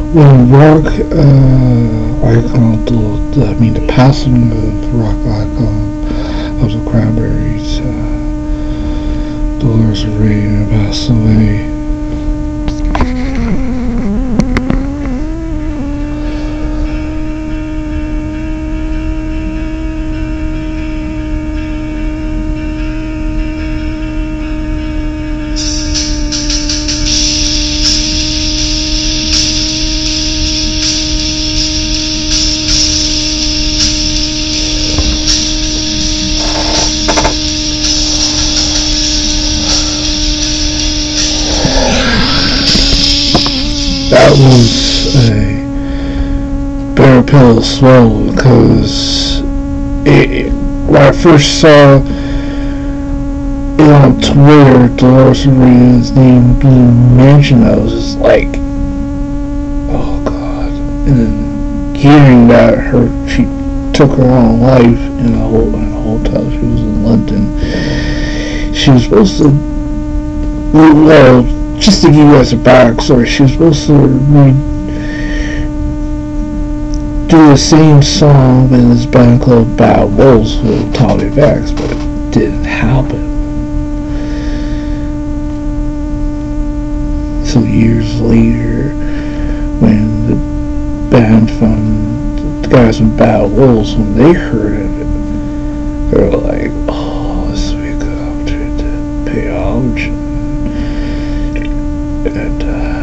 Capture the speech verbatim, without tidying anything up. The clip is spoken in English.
when rock uh, icon, the, I mean the passing of rock icon of the Cranberries, uh, Dolores Oridian passed away. That was a bitter pill to swallow, because it, when I first saw it on Twitter, Dolores Oridian's name being mentioned, I was just like, oh god. And then hearing that her she took her own life in a, in a hotel, she was in London. She was supposed to, well, just to give you guys a backstory, she was supposed to read, do the same song in this band called Bad Wolves with Tommy Vex, but it didn't happen. So years later, when the band from the guys from Bad Wolves, when they heard of it, they were like, oh, this would be a good opportunity to pay homage. And uh,